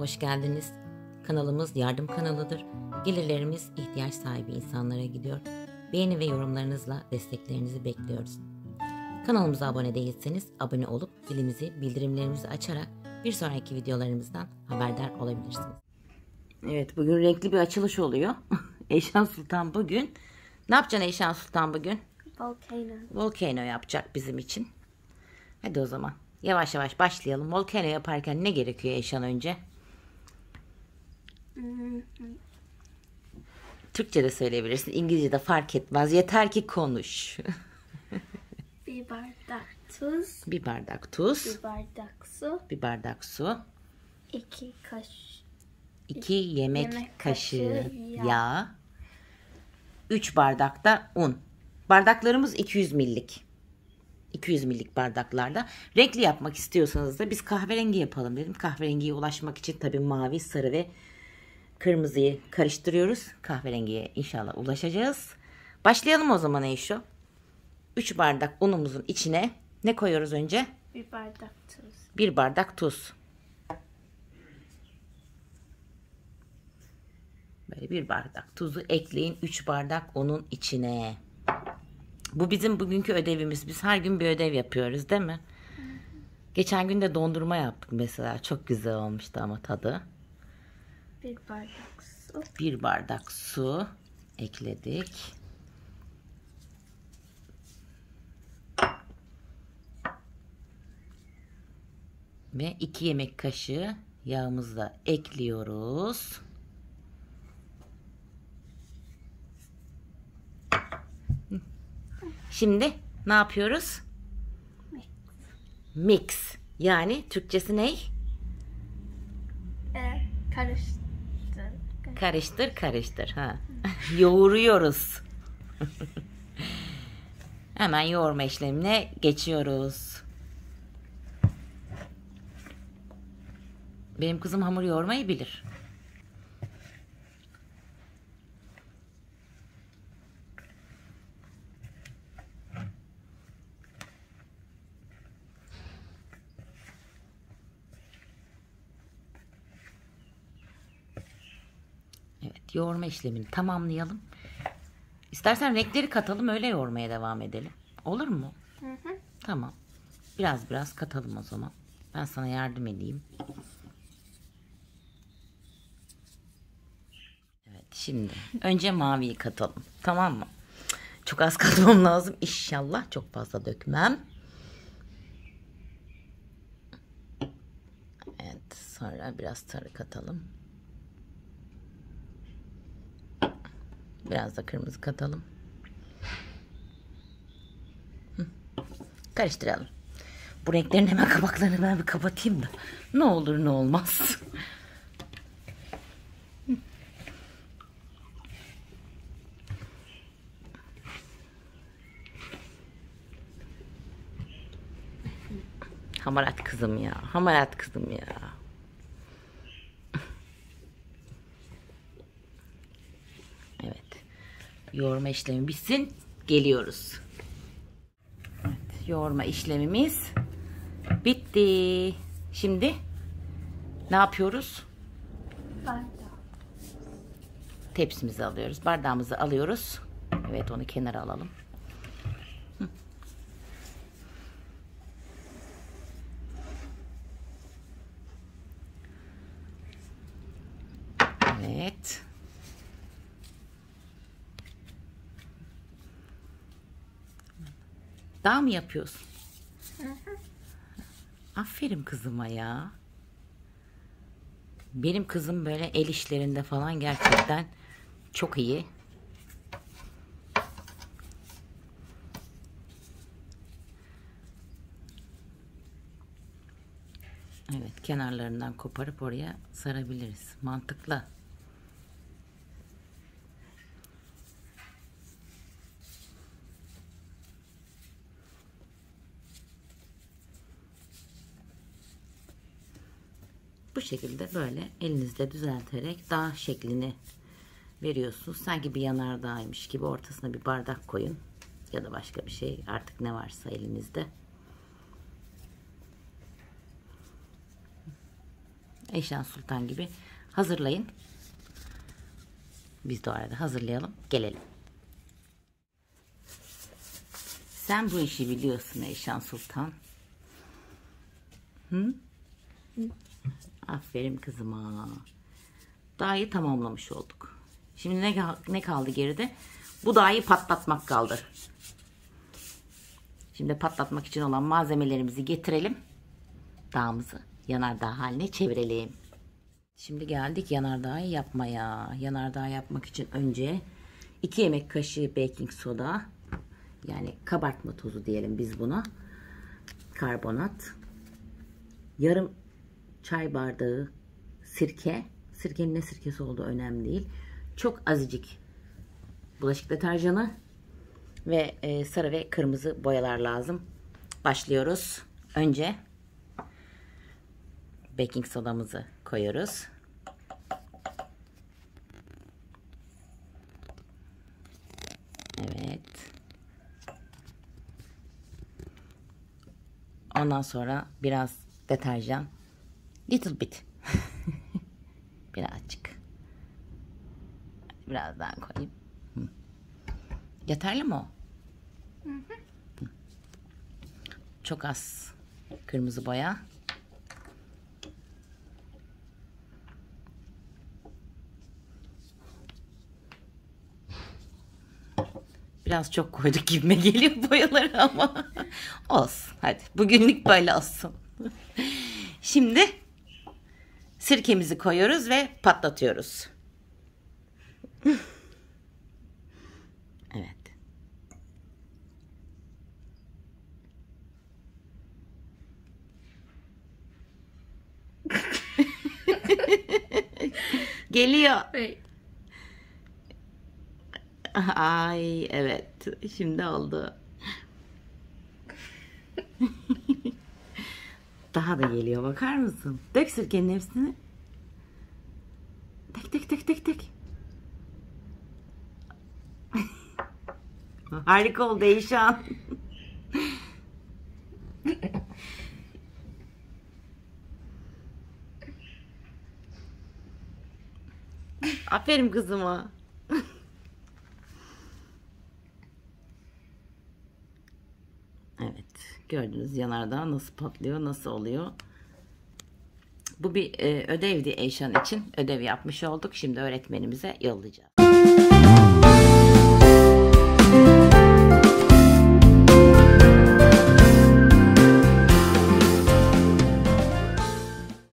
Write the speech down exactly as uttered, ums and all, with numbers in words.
hoş geldiniz. Kanalımız yardım kanalıdır. Gelirlerimiz ihtiyaç sahibi insanlara gidiyor. Beğeni ve yorumlarınızla desteklerinizi bekliyoruz. Kanalımıza abone değilseniz abone olup zilimizi, bildirimlerimizi açarak bir sonraki videolarımızdan haberdar olabilirsiniz. Evet, bugün renkli bir açılış oluyor. Eyşan Sultan bugün. Ne yapacaksın Eyşan Sultan bugün? Volcano. Volcano yapacak bizim için. Hadi o zaman yavaş yavaş başlayalım. Volcano yaparken ne gerekiyor Eyşan önce? Hmm. Türkçe de söyleyebilirsin. İngilizce de fark etmez. Yeter ki konuş. Bir bardak tuz. Bir bardak tuz. Bir bardak su. Bir bardak su. İki kaş. iki yemek, yemek kaşığı, kaşığı yağ. yağ. üç bardak da un. Bardaklarımız iki yüz millik. iki yüz millik bardaklarda. Renkli yapmak istiyorsanız da biz kahverengi yapalım dedim. Kahverengiye ulaşmak için tabii mavi, sarı ve kırmızıyı karıştırıyoruz. Kahverengiye inşallah ulaşacağız. Başlayalım o zaman Eyşo. üç bardak unumuzun içine ne koyuyoruz önce? Bir bardak tuz. bir bardak tuz. Böyle bir bardak tuzu ekleyin üç bardak unun içine. Bu bizim bugünkü ödevimiz. Biz her gün bir ödev yapıyoruz değil mi? Hı. Geçen gün de dondurma yaptık mesela. Çok güzel olmuştu ama tadı. Bir bardak su. Bir bardak su ekledik. Ve iki yemek kaşığı yağımızı da ekliyoruz. Şimdi ne yapıyoruz? Mix. Mix. Yani Türkçesi ne? Ee, karıştır. Karıştır karıştır. Ha. Yoğuruyoruz. Hemen yoğurma işlemine geçiyoruz. Benim kızım hamur yoğurmayı bilir. Evet, yoğurma işlemini tamamlayalım. İstersen renkleri katalım, öyle yoğurmaya devam edelim. Olur mu? Hı hı. Tamam. Biraz biraz katalım o zaman. Ben sana yardım edeyim. Evet, şimdi önce maviyi katalım. Tamam mı? Çok az katmam lazım. İnşallah çok fazla dökmem. Evet, sonra biraz sarı katalım. Biraz da kırmızı katalım. Hı. Karıştıralım. Bu renklerin hemen kabaklarını ben bir kapatayım da. Ne olur ne olmaz. Hı. Hamarat kızım ya. Hamarat kızım ya. Evet. Yoğurma işlemi bitsin. Geliyoruz. Evet, yoğurma işlemimiz bitti. Şimdi ne yapıyoruz? Bardak. Tepsimizi alıyoruz. Bardağımızı alıyoruz. Evet, onu kenara alalım. Hı. Evet. Daha mı yapıyorsun? Hı hı. Aferin kızıma ya. Benim kızım böyle el işlerinde falan gerçekten çok iyi. Evet, kenarlarından koparıp oraya sarabiliriz. Mantıklı. Bu şekilde böyle elinizde düzelterek dağ şeklini veriyorsunuz. Sanki bir yanardağymış gibi ortasına bir bardak koyun. Ya da başka bir şey, artık ne varsa elinizde. Eyşan Sultan gibi hazırlayın. Biz de o arada hazırlayalım. Gelelim. Sen bu işi biliyorsun Eyşan Sultan. Hı? Aferin kızıma. Dağı tamamlamış olduk. Şimdi ne, ne kaldı geride? Bu dağı patlatmak kaldı. Şimdi patlatmak için olan malzemelerimizi getirelim. Dağımızı yanardağ haline çevirelim. Şimdi geldik yanardağı yapmaya. Yanardağ yapmak için önce iki yemek kaşığı baking soda, yani kabartma tozu diyelim biz buna. Karbonat. Yarım çay bardağı sirke. Sirkenin ne sirkesi olduğu önemli değil. Çok azıcık bulaşık deterjanı ve e, sarı ve kırmızı boyalar lazım. Başlıyoruz. Önce baking sodamızı koyuyoruz. Evet. Ondan sonra biraz deterjan. Little bit. Birazcık. Biraz daha koyayım. Hı. Yeterli mi o? Hı hı. Çok az kırmızı boya. Biraz çok koyduk gibime geliyor boyaları ama olsun. Hadi bugünlük böyle olsun. Şimdi sirkemizi koyuyoruz ve patlatıyoruz. Evet. Geliyor. Ay evet. Şimdi oldu. Daha da geliyor, bakar mısın? Dök sirkenin hepsini. Tek tek tek tek tek. Harika oldu Eyşan. Aferin kızıma. Evet, gördünüz yanardağ nasıl patlıyor, nasıl oluyor. Bu bir e, ödevdi Eyşan için. Ödev yapmış olduk. Şimdi öğretmenimize yollayacağız.